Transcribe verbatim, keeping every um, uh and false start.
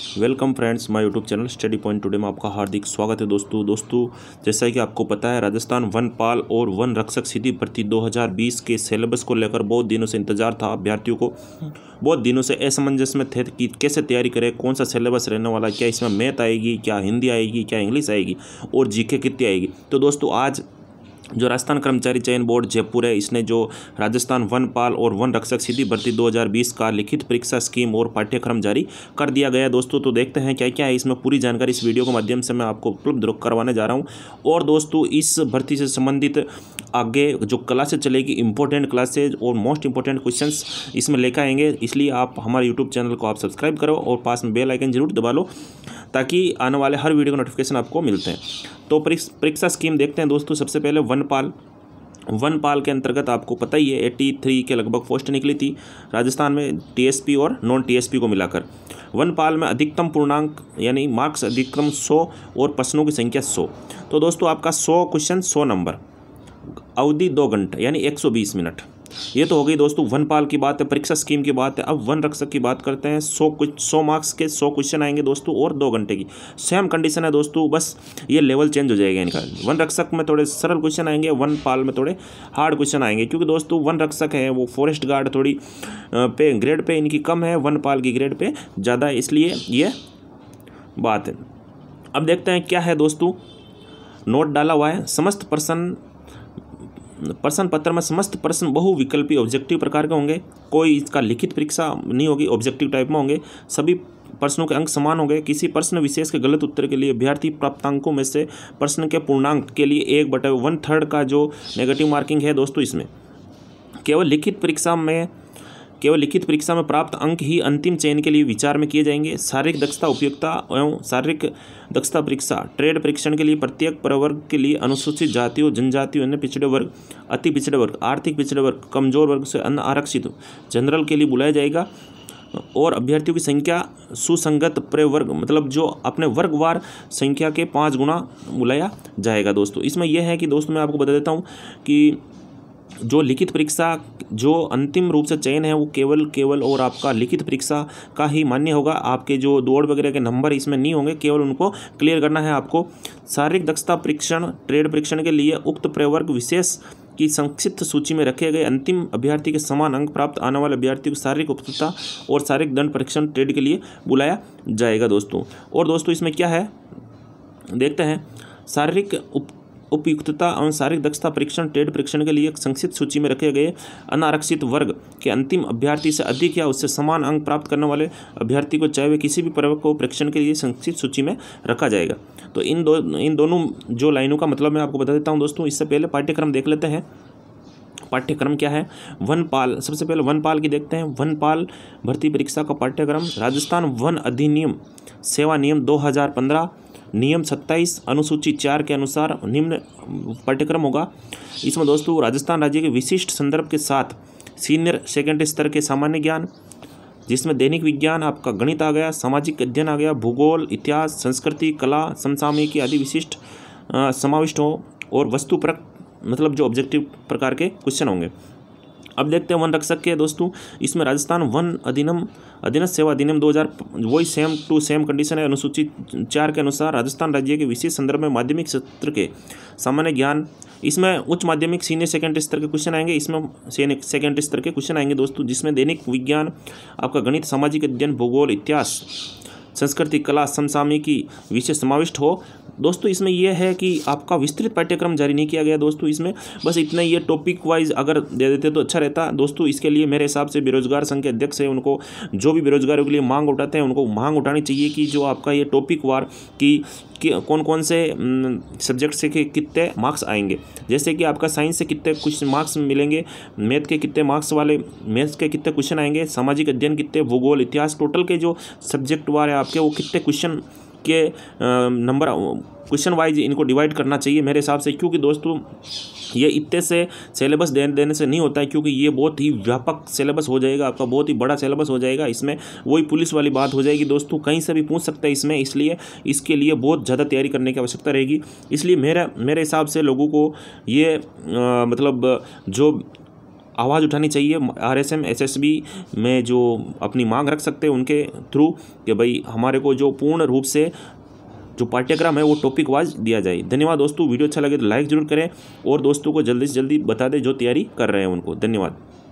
Welcome friends my YouTube channel study point today में आपका हार्दिक स्वागत है दोस्तों दोस्तों जैसा कि आपको पता है राजस्थान वनपाल और वन रक्षक सीधी भर्ती दो हज़ार बीस के सिलेबस को लेकर बहुत दिनों से इंतजार था। अभ्यर्थियों को बहुत दिनों से असमंजस में थे कि कैसे तैयारी करें, कौन सा सिलेबस रहने वाला, क्या इसमें मैथ आएगी, क्या हिंदी आएगी, क्या इंग्लिश आएगी और जीके कितनी आएगी। तो दोस्तों आज जो राजस्थान कर्मचारी चयन बोर्ड जयपुर है, इसने जो राजस्थान वनपाल और वन रक्षक सीधी भर्ती दो हज़ार बीस का लिखित परीक्षा स्कीम और पाठ्यक्रम जारी कर दिया गया है दोस्तों। तो देखते हैं क्या क्या है इसमें, पूरी जानकारी इस वीडियो के माध्यम से मैं आपको उपलब्ध करवाने जा रहा हूं। और दोस्तों इस भर्ती से संबंधित आगे जो क्लासेज चलेगी, इंपॉर्टेंट क्लासेज और मोस्ट इंपॉर्टेंट क्वेश्चंस इसमें लेकर आएंगे, इसलिए आप हमारे यूट्यूब चैनल को आप सब्सक्राइब करो और पास में बेल आइकन जरूर दबा लो ताकि आने वाले हर वीडियो का नोटिफिकेशन आपको मिलते हैं। तो परीक्षा स्कीम देखते हैं दोस्तों। सबसे पहले वनपाल वनपाल के अंतर्गत आपको पता ही है तिरासी के लगभग पोस्ट निकली थी राजस्थान में, टीएसपी और नॉन टीएसपी को मिलाकर। वनपाल में अधिकतम पूर्णांक यानी मार्क्स अधिकतम सौ और प्रश्नों की संख्या सौ। तो दोस्तों आपका सौ क्वेश्चन सौ नंबर, अवधि दो घंटे यानी एक सौ बीस मिनट। ये तो हो गई दोस्तों वनपाल की बात है, परीक्षा स्कीम की बात है। अब वन रक्षक की बात करते हैं। सौ कुछ सौ मार्क्स के सौ क्वेश्चन आएंगे दोस्तों और दो घंटे की सेम कंडीशन है दोस्तों, बस ये लेवल चेंज हो जाएगा इनका। वन रक्षक में थोड़े सरल क्वेश्चन आएंगे, वनपाल में थोड़े हार्ड क्वेश्चन आएंगे, क्योंकि दोस्तों वन रक्षक है वो फॉरेस्ट गार्ड थोड़ी पे ग्रेड पे इनकी कम है, वनपाल की ग्रेड पे ज़्यादा है, इसलिए ये बात है। अब देखते हैं क्या है दोस्तों, नोट डाला हुआ है। समस्त प्रश्न प्रश्न पत्र में समस्त प्रश्न बहुविकल्पी ऑब्जेक्टिव प्रकार के होंगे, कोई इसका लिखित परीक्षा नहीं होगी, ऑब्जेक्टिव टाइप में होंगे। सभी प्रश्नों के अंक समान होंगे। किसी प्रश्न विशेष के गलत उत्तर के लिए अभ्यर्थी प्राप्तांकों में से प्रश्न के पूर्णांक के लिए एक बटे वन थर्ड का जो नेगेटिव मार्किंग है दोस्तों, इसमें केवल लिखित परीक्षा में केवल लिखित परीक्षा में प्राप्त अंक ही अंतिम चयन के लिए विचार में किए जाएंगे। शारीरिक दक्षता उपयुक्तता एवं शारीरिक दक्षता परीक्षा ट्रेड परीक्षण के लिए प्रत्येक प्रवर्ग के लिए अनुसूचित जातियों, जनजातियों, अन्य पिछड़े वर्ग, अति पिछड़े वर्ग, आर्थिक पिछड़े वर्ग, कमजोर वर्ग से अन्य आरक्षित जनरल के लिए बुलाया जाएगा। और अभ्यर्थियों की संख्या सुसंगत प्रवर्ग मतलब जो अपने वर्गवार संख्या के पाँच गुना बुलाया जाएगा दोस्तों। इसमें यह है कि दोस्तों मैं आपको बता देता हूँ कि जो लिखित परीक्षा जो अंतिम रूप से चयन है वो केवल केवल और आपका लिखित परीक्षा का ही मान्य होगा। आपके जो दौड़ वगैरह के नंबर इसमें नहीं होंगे, केवल उनको क्लियर करना है आपको। शारीरिक दक्षता परीक्षण ट्रेड परीक्षण के लिए उक्त प्रवर्ग विशेष की संक्षिप्त सूची में रखे गए अंतिम अभ्यर्थी के समान अंक प्राप्त आने वाले अभ्यर्थी को शारीरिक उपयुक्तता और शारीरिक दंड परीक्षण ट्रेड के लिए बुलाया जाएगा दोस्तों। और दोस्तों इसमें क्या है देखते हैं, शारीरिक उप उपयुक्तता और शारीरिक दक्षता परीक्षण ट्रेड परीक्षण के लिए संक्षिप्त सूची में रखे गए अनारक्षित वर्ग के अंतिम अभ्यर्थी से अधिक या उससे समान अंक प्राप्त करने वाले अभ्यर्थी को चाहे वे किसी भी प्रवर्ग को परीक्षण के लिए संक्षिप्त सूची में रखा जाएगा। तो इन दो इन दोनों जो लाइनों का मतलब मैं आपको बता देता हूँ दोस्तों। इससे पहले पाठ्यक्रम देख लेते हैं। पाठ्यक्रम क्या है वनपाल, सबसे पहले वनपाल की देखते हैं। वनपाल भर्ती परीक्षा का पाठ्यक्रम राजस्थान वन अधिनियम सेवा नियम दो हज़ार पंद्रह नियम सत्ताईस अनुसूची चार के अनुसार निम्न पाठ्यक्रम होगा। इसमें दोस्तों राजस्थान राज्य के विशिष्ट संदर्भ के साथ सीनियर सेकेंडरी स्तर के सामान्य ज्ञान, जिसमें दैनिक विज्ञान आपका गणित आ गया, सामाजिक अध्ययन आ गया, भूगोल, इतिहास, संस्कृति, कला, समसामयिकी आदि विशिष्ट समाविष्ट हो, और वस्तुपरक मतलब जो ऑब्जेक्टिव प्रकार के क्वेश्चन होंगे। अब देखते हैं वन रक्षक के दोस्तों। इसमें राजस्थान वन अधिनियम अधीनस्थ सेवा अधिनियम दो हज़ार वही सेम टू सेम कंडीशन है। अनुसूचित चार के अनुसार राजस्थान राज्य के विशेष संदर्भ में माध्यमिक सत्र के सामान्य ज्ञान, इसमें उच्च माध्यमिक सीनियर सेकेंडरी स्तर के क्वेश्चन आएंगे, इसमें सेकेंडरी स्तर के क्वेश्चन आएंगे दोस्तों, जिसमें दैनिक विज्ञान आपका गणित, सामाजिक अध्ययन, भूगोल, इतिहास, संस्कृति, कला, समसामयिकी विषय समाविष्ट हो दोस्तों। इसमें यह है कि आपका विस्तृत पाठ्यक्रम जारी नहीं किया गया दोस्तों, इसमें बस इतना ये टॉपिक वाइज अगर दे देते तो अच्छा रहता दोस्तों। इसके लिए मेरे हिसाब से बेरोजगार संघ के अध्यक्ष है, उनको जो भी बेरोजगारों के लिए मांग उठाते हैं उनको मांग उठानी चाहिए कि जो आपका ये टॉपिक वार की कि कौन कौन से सब्जेक्ट से के कितने मार्क्स आएंगे। जैसे कि आपका साइंस से कितने कुछ मार्क्स मिलेंगे, मैथ के कितने मार्क्स वाले मैथ्स के कितने क्वेश्चन आएंगे, सामाजिक अध्ययन कितने, भूगोल, इतिहास, टोटल के जो सब्जेक्ट वार है आपके वो कितने क्वेश्चन के नंबर क्वेश्चन वाइज इनको डिवाइड करना चाहिए मेरे हिसाब से। क्योंकि दोस्तों ये इतने से सिलेबस दे देने से नहीं होता है, क्योंकि ये बहुत ही व्यापक सिलेबस हो जाएगा आपका, बहुत ही बड़ा सिलेबस हो जाएगा। इसमें वही पुलिस वाली बात हो जाएगी दोस्तों, कहीं से भी पूछ सकता है इसमें, इसलिए इसके लिए बहुत ज़्यादा तैयारी करने की आवश्यकता रहेगी। इसलिए मेरा मेरे हिसाब से लोगों को ये आ, मतलब जो आवाज़ उठानी चाहिए। आरएसएम एसएसबी में जो अपनी मांग रख सकते हैं उनके थ्रू कि भाई हमारे को जो पूर्ण रूप से जो पाठ्यक्रम है वो टॉपिक वाइज दिया जाए। धन्यवाद दोस्तों। वीडियो अच्छा लगे तो लाइक जरूर करें और दोस्तों को जल्दी से जल्दी बता दें जो तैयारी कर रहे हैं उनको। धन्यवाद।